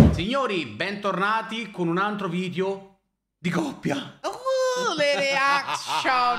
Signori, bentornati con un altro video di coppia. Le reaction.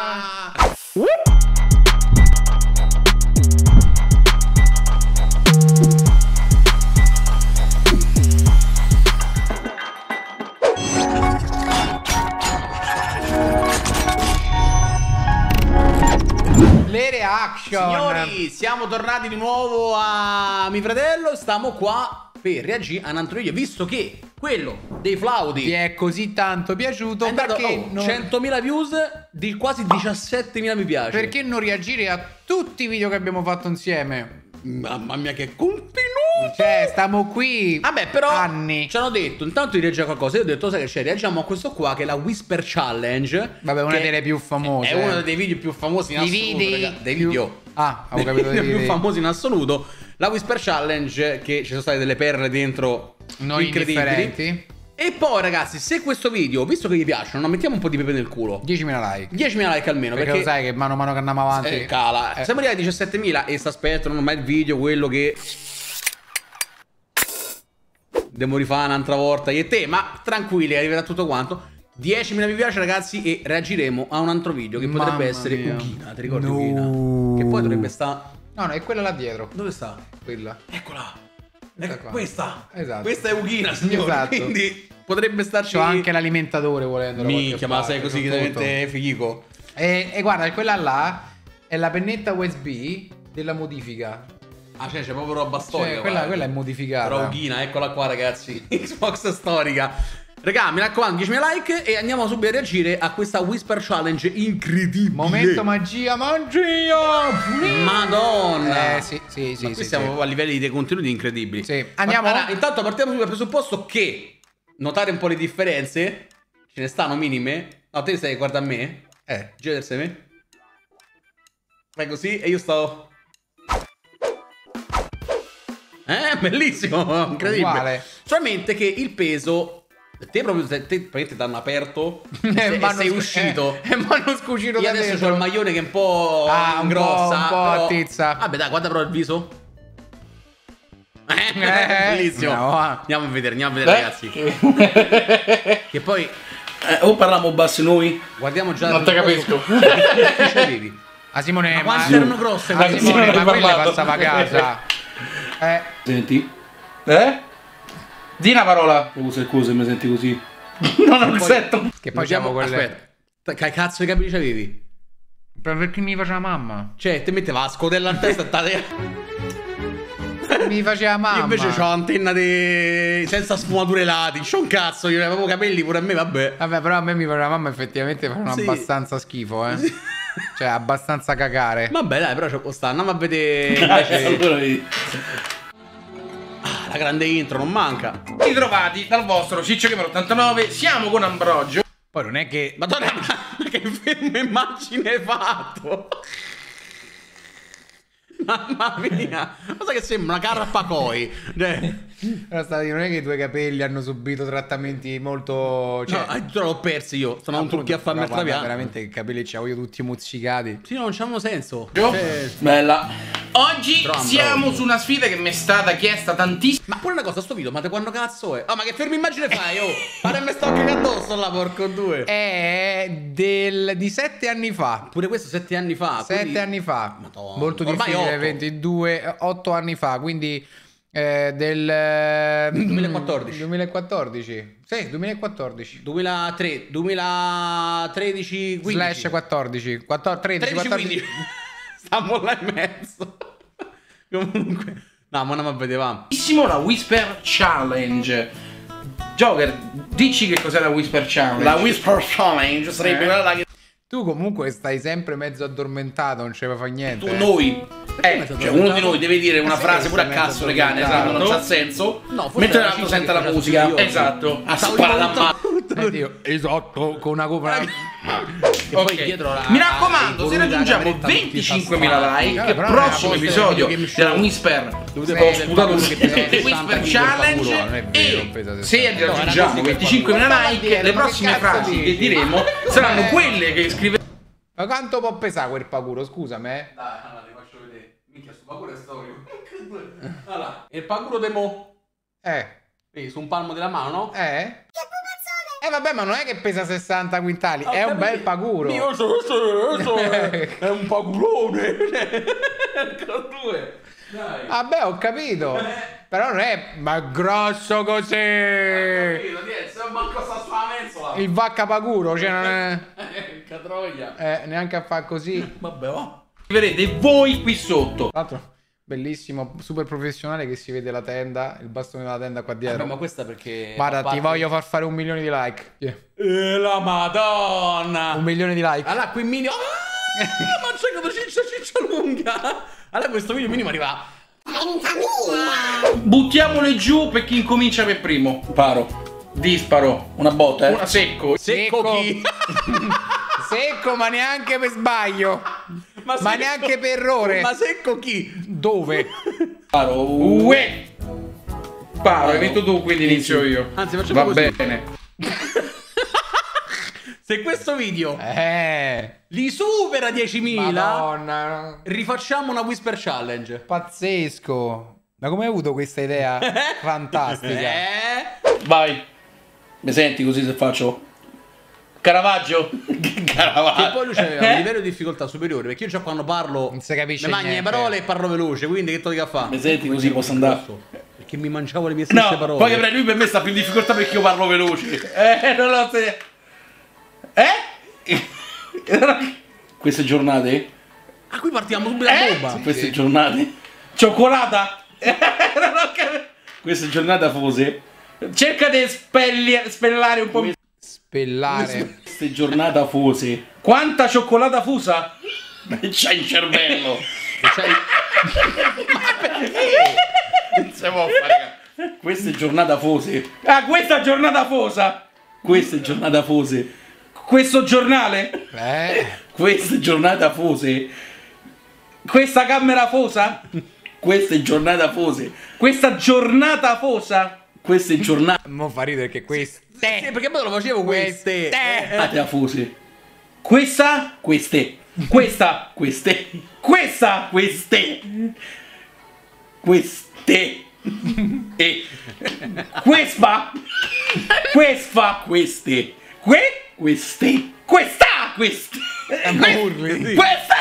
Le reaction. Signori, siamo tornati di nuovo a mio fratello. Stiamo qua per reagire a un altro video, visto che quello dei flauti ti è così tanto piaciuto, è andato perché non... 100.000 views di quasi 17.000 mi piace. Perché non reagire a tutti i video che abbiamo fatto insieme? Mamma mia che contenuto! Cioè, stiamo qui vabbè, però anni. ci hanno detto intanto di reagire a qualcosa. Io ho detto, sai che c'è, reagiamo a questo qua che è la Whisper Challenge. Vabbè, una delle più famose. È uno dei video più famosi in assoluto, raga. Dei video. Ah, avevo capito, dei video più famosi in assoluto. La Whisper Challenge, che ci sono state delle perle dentro non indifferenti. E poi ragazzi, se questo video, visto che vi piacciono, non mettiamo un po' di pepe nel culo. 10.000 like. 10.000 like almeno, perché lo sai che mano a mano che andiamo avanti cala. Siamo arrivati a 17.000 e sta aspettando ormai il video, quello che devo rifare un'altra volta io e te. Ma tranquilli, arriverà tutto quanto. 10.000 mi piace ragazzi e reagiremo a un altro video che potrebbe essere Ughina. Ti ricordi Ughina? Che poi dovrebbe stare... No, è quella là dietro. Dove sta? Quella. Eccola. Questa. Esatto. Questa è Ughina, signore. Esatto. Quindi potrebbe starci... C'ho anche l'alimentatore volendo. Minchia, ma sei così che diventa figo. E guarda, quella là è la pennetta USB della modifica. Ah, c'è proprio roba storica. Quella è modificata. Però Ughina, eccola qua ragazzi. Xbox storica. Raga, mi raccomando, 10.000 like e andiamo subito a reagire a questa Whisper Challenge incredibile. Momento magia. Madonna. Sì. Ma qui siamo a livelli di contenuti incredibili. Sì. Andiamo. Allora, intanto partiamo subito dal presupposto che notare un po' le differenze. Ce ne stanno minime. No, te stai guarda a me. Gira verso me. Fai così e io sto... bellissimo, incredibile. Uguale. Solamente che il peso... Te proprio ti hanno aperto e sei uscito. E mi hanno scucito. Io adesso ho il maglione che è un po' grossa, un po' però... attizza. Vabbè dai, guarda però il viso. Bellissimo. No. Andiamo a vedere ragazzi. Che poi o parliamo bassi noi? guardiamo già. Non te capisco. A Simone, ma quante erano grosse? A Simone, ma quella passava a casa. Senti? Di una parola. Scusa, mi senti così. Non ho il setto. Che poi siamo quelle... Aspetta, che cazzo di capelli c'avevi? Perché mi faceva mamma. Cioè, te metteva la scodella in testa e mi faceva mamma. Io invece c'ho l'antenna senza sfumature lati. C'ho un cazzo, io avevo capelli pure a me, vabbè. Vabbè, però a me mi faceva mamma, effettivamente facevano abbastanza schifo, Cioè, abbastanza cagare. Vabbè, dai, però c'ho costato. Andiamo a vedere. La grande intro non manca. Ritrovati dal vostro Ciccio Gamer 89. Siamo con Ambrogio. Poi non è che... Madonna, ma che film immagine hai fatto? Mamma mia. Cosa che sembra una carpa coi. Non è che i tuoi capelli hanno subito trattamenti molto... Cioè... No, tu l'ho persi io. Sono un trucchi a farmi il trapianto. Veramente che capelli c'avevo io tutti mozzicati. Sì, non c'hanno senso. Bella. Oggi siamo su una sfida che mi è stata chiesta tantissimo. Ma pure una cosa, sto video, ma te quando cazzo è? Oh, ma che fermi immagine fai, oh? Pare me sto cagando addosso là, porco due. È di 7 anni fa. Pure questo 7 anni fa. 7 anni fa. Madonna. Molto ormai difficile, 8. 22, 8 anni fa, quindi del 2014. 2014. Sì, 2014. 2013, 15. Slash 14. 13, 14. 15. Stiamo là in mezzo. Comunque, no, ma non mi vedevamo. La Whisper Challenge. Joker, dici che cos'è la Whisper Challenge? La Whisper Challenge sarebbe quella che... Tu comunque stai sempre mezzo addormentato, non ce ne fa niente. Noi. Cioè uno di noi deve dire una frase pure a cazzo, le cane, esatto, non c'ha senso. No, mentre l'altro sente la musica. Esatto. A spada. Esatto, con una copa. Ok, mi raccomando, se raggiungiamo 25.000 like, prossimo episodio della Whisper Whisper Challenge. E se raggiungiamo 25.000 like, le prossime frasi che diremo saranno quelle che scriveremo. Ma quanto può pesare quel paguro, scusami? Dai, allora ti faccio vedere. Minchia, sto paguro è storico. Allora, il paguro de mo. Sì, su un palmo della mano, no? Vabbè, ma non è che pesa 60 quintali, è un bel paguro. Io è un pagurone. Dai. Vabbè, ho capito. Però non è ma grosso così. Manco sta sulla mensola. Il vacca paguro, cioè non è. Catroia. Neanche a far così. Vabbè, va. Vedrete voi qui sotto. Tra l'altro, bellissimo, super professionale che si vede la tenda, il bastone della tenda qua dietro. Ma questa perché... Guarda, ti voglio far fare 1 milione di like. La madonna. 1 milione di like. Allora, qui minimo... ma c'è che ciccia lunga. Allora, questo video minimo arriva... 30.000. Buttiamole giù per chi incomincia per primo. Paro. Disparo. Una botta, Una secco. Secco chi? Secco, ma neanche per sbaglio. Ma neanche per errore. Ma secco chi? Dove? Paro. Uè. Paro, hai vinto tu, quindi inizio io. Anzi, facciamo così. Va bene. Se questo video li supera 10.000, Madonna, rifacciamo una Whisper Challenge. pazzesco. Ma come hai avuto questa idea fantastica? Vai. Mi senti così se faccio? Caravaggio? Caravaggio. Che poi lui c'aveva un livello di difficoltà superiore, perché io già quando parlo Non si capisce mi mangio le niente. parole e parlo veloce, quindi che tocca fare? Mi senti così posso andare? Perché mi mangiavo le mie stesse No, parole. poi avrai lui per me sta più in difficoltà perché io parlo veloce. Non lo so. Queste giornate? Ah, qui partiamo subito a bomba. Queste giornate? Cioccolata? Non ho capito. Queste giornate afose? Cerca di spellare un po'. Spellare. Queste giornate afose. Quanta cioccolata fusa? C'hai il cervello. Non si può fare. Queste giornate afose. Ah, questa giornata fosa. Queste giornate afose. Questo giornale? Queste giornate afose. Questa camera fosa? Queste giornate afose. Questa giornata fosa? Queste giornate. Mo fa ridere che queste. Perché poi lo facevo queste. Afose. Questa? Queste. Questa? Queste. Questa? Queste. Queste. E questa? Questa? Queste. Queste. Questa? Queste. Urli. Queste!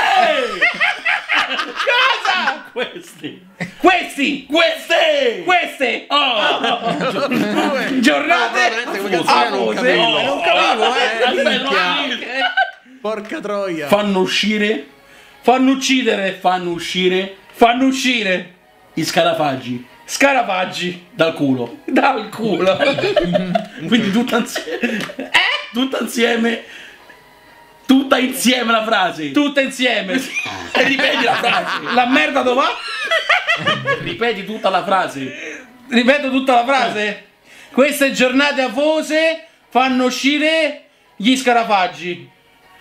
Cosa? Questi! Questi! Queste! Queste! Oh! Giornate! Non capivo, Porca troia. Fanno uscire. Fanno uccidere. Fanno uscire. Fanno uscire. I scarafaggi. Scarafaggi. Dal culo. Dal culo. Quindi tutta insieme. Tutta insieme. Tutta insieme la frase. Tutta insieme. Ripeti la frase. La merda dove va? Ripeti tutta la frase. Ripeto tutta la frase. Queste giornate afose fanno uscire gli scarafaggi.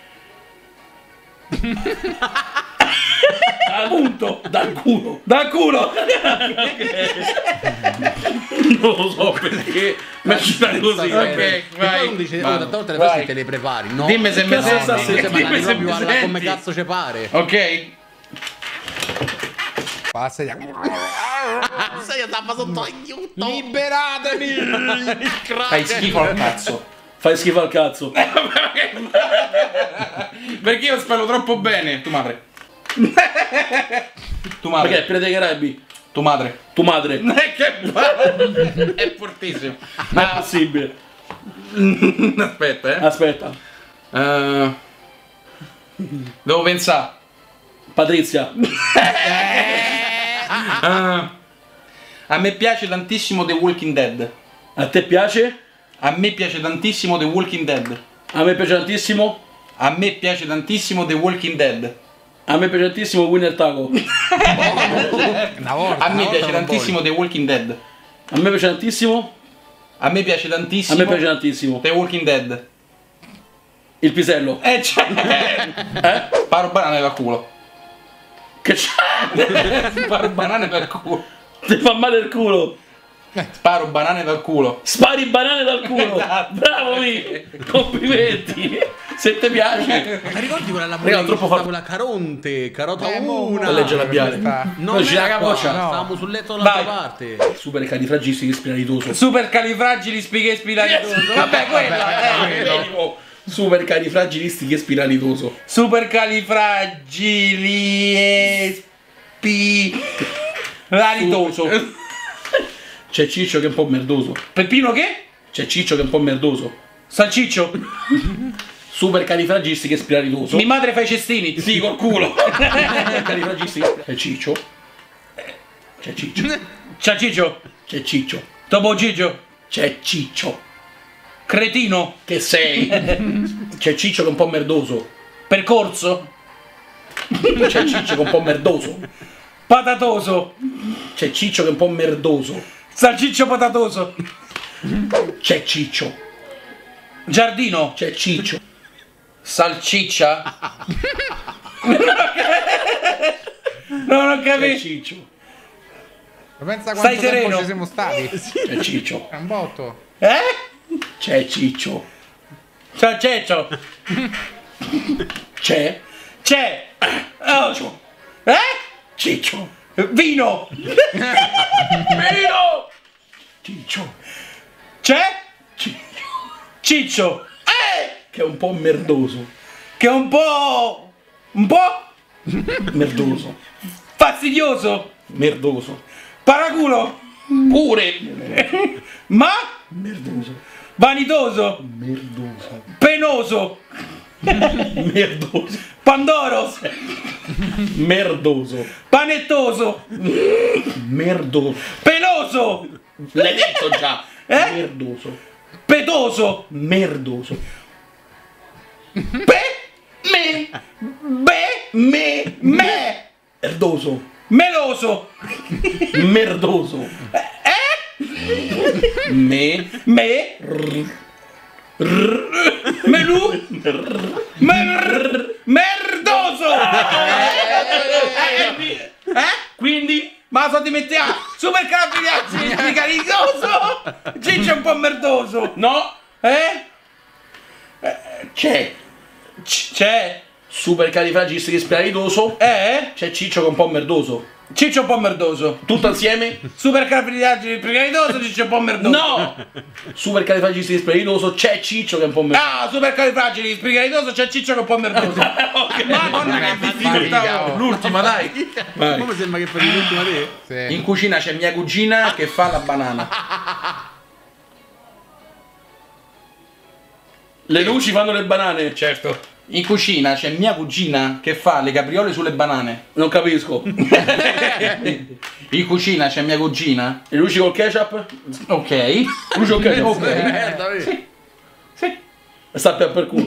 Appunto, dal culo. Dal culo. Non lo so perché. Ma ci sta così. Ok, vai. Non dice, tante volte le cose te le prepari, no? Dimmi se mi senti. Dimmi se mi senti. Come cazzo ci pare? Ok. Passa. Sai, sta sotto aiuto. Liberatemi. Fai schifo al cazzo. Fai schifo al cazzo. Perché io spero troppo bene. Tu madre. Tu madre. Perché? Pirati dei Caraibi. Tu madre. Tu madre. Che è fortissimo. Ma è possibile. Aspetta, Aspetta. Devo pensare. Patrizia. A me piace tantissimo The Walking Dead. A te piace? A me piace tantissimo The Walking Dead. A me piace tantissimo? A me piace tantissimo The Walking Dead. A me piace tantissimo Winner Taco. A me piace tantissimo The Walking Dead. A me piace tantissimo? A me piace tantissimo. A me piace tantissimo The Walking Dead. Il pisello. Paro banane dal culo. Che c'è? Paro banane per culo. Ti fa male il culo. Sparo banane dal culo. Spari banane dal culo. Bravo Mi. Complimenti. Se ti piace. Ma ricordi quella Raga, troppo forte. quella Caronte, Carota mo, una. a leggere labiale. Questa- No, Non ci era la qua, capoccia. No. stavamo sul letto dall'altra Vai. parte. Super califragistico spiritoso. Supercalifragili spighe-spiritoso. Vabbè, quella. Vedi, super califragilistico e spiralitoso. Supercalifragili spiritoso. C'è Ciccio che è un po' merdoso. Peppino che? C'è Ciccio che è un po' merdoso. Salciccio. Super califragistico e spiralitoso. Mi madre fa i cestini. Sì, col culo. Califragistico. C'è Ciccio. C'è Ciccio. Ciao Ciccio. C'è Ciccio. Topo Gigio. C'è Ciccio. Cretino. Che sei? C'è Ciccio che è un po' merdoso. Percorso. C'è Ciccio che è un po' merdoso. Patatoso. C'è Ciccio che è un po' merdoso. Salciccio patatoso. C'è Ciccio. Giardino. C'è Ciccio. Salciccia. Non ho C'è capito. Ciccio. Pensa quanto quanto tempo sereno. ci siamo stati. C'è Ciccio. È un botto. C'è Ciccio. Ciao Ceccio. C'è C'è. Ciccio. Ciccio. Vino. Vino. Ciccio. C'è. Ciccio. Ciccio. Che è un po' merdoso. Che è un po'. Merdoso. Fastidioso. Merdoso. Paraculo. Pure. Ma. Merdoso. Vanitoso. Merdoso. Penoso. Merdoso. Pandoro. Merdoso. Panettoso. Merdoso. Peloso. L'hai detto già. Merdoso. Petoso. Merdoso. Merdoso. Meloso. Merdoso. Menù. Merdoso. Quindi Ma so di mettere super caricoso. Ciccio è un po' merdoso. no. C'è C'è. super califragistico spiritoso. C'è Ciccio che è un po' merdoso. Ciccio è un po' merdoso. Tutto assieme? Super caricoso. Ciccio è un po' merdoso. No! Super califragistico spiritoso. C'è Ciccio che è un po' merdoso. Ah, super califragili spigheritoso, c'è Ciccio che è un po' merdoso. Madonna che difficoltà. L'ultima, dai. Vai. Come sembra che fai l'ultima te? Sì. In cucina c'è mia cugina che fa la banana. Le luci fanno le banane. Certo. In cucina c'è mia cugina che fa le capriole sulle banane. Non capisco. In cucina c'è mia cugina. Le luci col ketchup? Ok. Luci col ketchup. Ok. Sì. Sta per culo.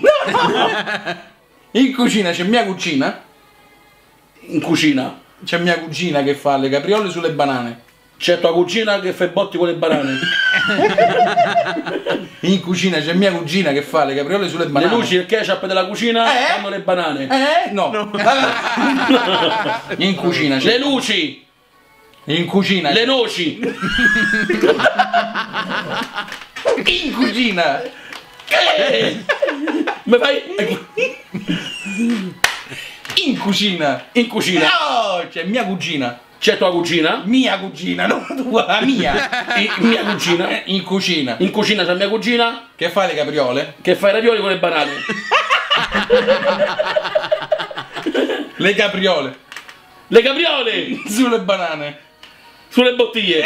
In cucina c'è mia cugina. In cucina C'è mia cugina che fa le capriole sulle banane. c'è tua cugina che fa i botti con le banane. In cucina c'è mia cugina che fa le capriole sulle banane. Le luci e il ketchup della cucina fanno le banane. No. In cucina c'è. Le luci, In cucina. le noci. In cucina. Ma vai In cucina. in cucina. No, c'è mia cugina. C'è tua cugina. Mia cugina, non tua, la mia. Mia cugina. In cucina. In cucina c'è mia cugina Che fa le capriole? che fa i ravioli con le banane. Le capriole. Le capriole Sulle banane. sulle bottiglie.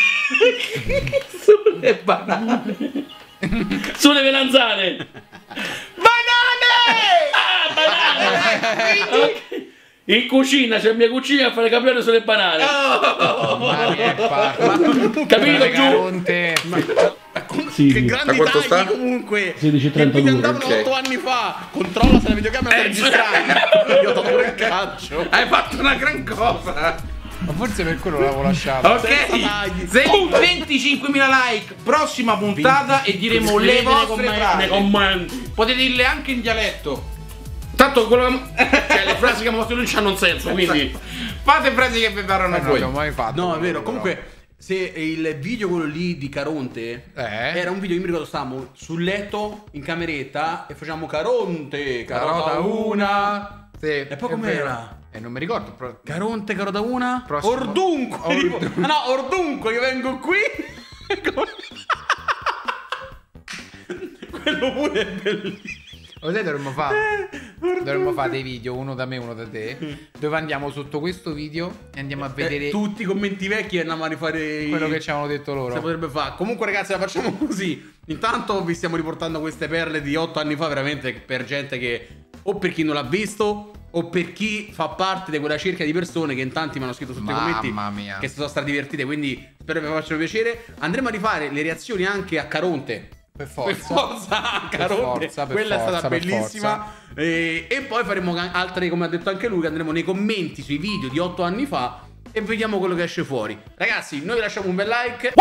Sulle banane. Sulle melanzane. Banane! Ah, banane. Ok. In cucina c'è mia cugina che fa le capriole sulle banane. Capito giù? Che grandi quanto tagli sta? comunque. 16,32. Che video andavano Ok. 8 anni fa. Controlla se la videocamera sta registrando. Io ho dato pure il calcio. Hai fatto una gran cosa. Ma forse per quello l'avevo lasciato. Ok, se 25.000 like, prossima puntata e diremo le vostre nei frasi. commenti. Potete dirle anche in dialetto. Tanto quello cioè, le frasi che abbiamo fatto noi non hanno senso, quindi Fate frasi che vi verranno a Non voi. l'abbiamo mai fatto. No, è vero. però. Comunque, se il video quello lì di Caronte era un video, io mi ricordo stavamo sul letto in cameretta e facciamo Caronte, carota una. Sì, e poi com'era? Non mi ricordo. Caronte, carota una. Prossimo. Ordunque. No, ordunque, io vengo qui. Quello pure è bellissimo. Dovremmo fare dei video, uno da me, uno da te, dove andiamo sotto questo video e andiamo a vedere tutti i commenti vecchi e andiamo a rifare quello che ci avevano detto loro. Si potrebbe fare. Comunque ragazzi, la facciamo così. Intanto vi stiamo riportando queste perle di 8 anni fa, veramente per gente che, o per chi non l'ha visto, o per chi fa parte di quella cerchia di persone che in tanti mi hanno scritto sotto i commenti mia. che si sono state divertite, quindi spero che vi facciano piacere. Andremo a rifare le reazioni anche a Caronte. Per forza Caronte. Quella è stata bellissima. E poi faremo altre, come ha detto anche lui, che andremo nei commenti sui video di 8 anni fa e vediamo quello che esce fuori. Ragazzi, noi vi lasciamo un bel like.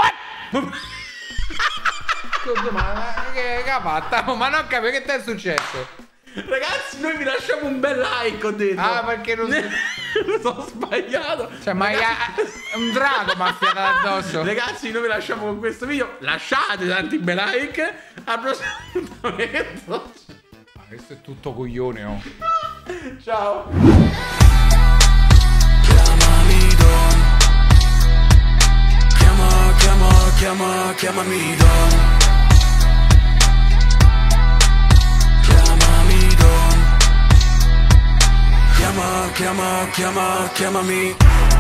Ma che fatta? Ma non capisco che ti è successo. Ragazzi, noi vi lasciamo un bel like, ho detto. Ah, perché non sono sbagliato. Cioè, ma un drago mi ha affiatato addosso. Ragazzi, noi vi lasciamo con questo video. Lasciate tanti bei like. Al prossimo appuntamento. Questo è tutto coglione, oh. Ciao. Chiamami Don. Chiamami